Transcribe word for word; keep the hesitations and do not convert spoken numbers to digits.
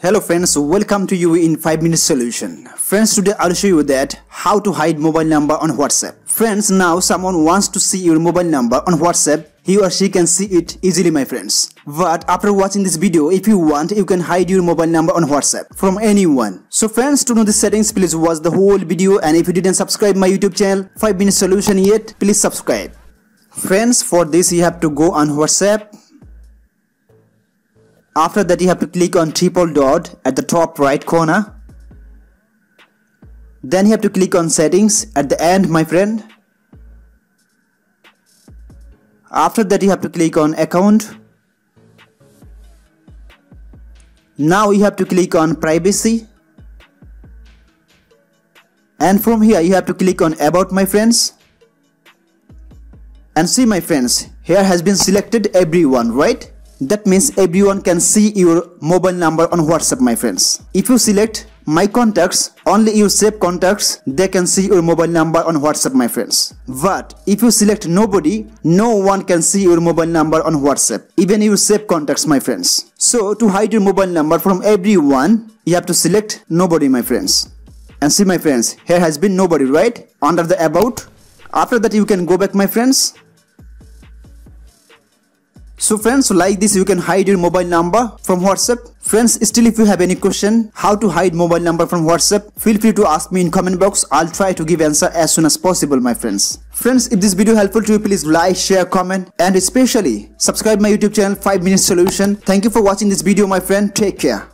Hello friends, welcome to you in five minute solution. Friends, today I'll show you that how to hide mobile number on WhatsApp. Friends, now someone wants to see your mobile number on WhatsApp. He or she can see it easily, my friends. But after watching this video, if you want, you can hide your mobile number on WhatsApp from anyone. So friends, to know the settings, please watch the whole video, and if you didn't subscribe my YouTube channel five minute solution yet, please subscribe. Friends, for this you have to go on WhatsApp. After that, you have to click on triple dot at the top right corner. Then you have to click on settings at the end, my friend. After that, you have to click on account. Now you have to click on privacy. And from here, you have to click on about, my friends. And see, my friends, here has been selected everyone, right? That means everyone can see your mobile number on WhatsApp, my friends. If you select my contacts, only your saved contacts, they can see your mobile number on WhatsApp, my friends. But if you select nobody, no one can see your mobile number on WhatsApp, even your saved contacts, my friends. So to hide your mobile number from everyone, you have to select nobody, my friends. And see, my friends, here has been nobody, right? Under the about. After that, you can go back, my friends. So friends, like this you can hide your mobile number from WhatsApp. Friends, still if you have any question how to hide mobile number from WhatsApp, feel free to ask me in comment box. I'll try to give answer as soon as possible, my friends. Friends, if this video helpful to you, please like, share, comment, and especially subscribe my YouTube channel five minute solution. Thank you for watching this video, my friend. Take care.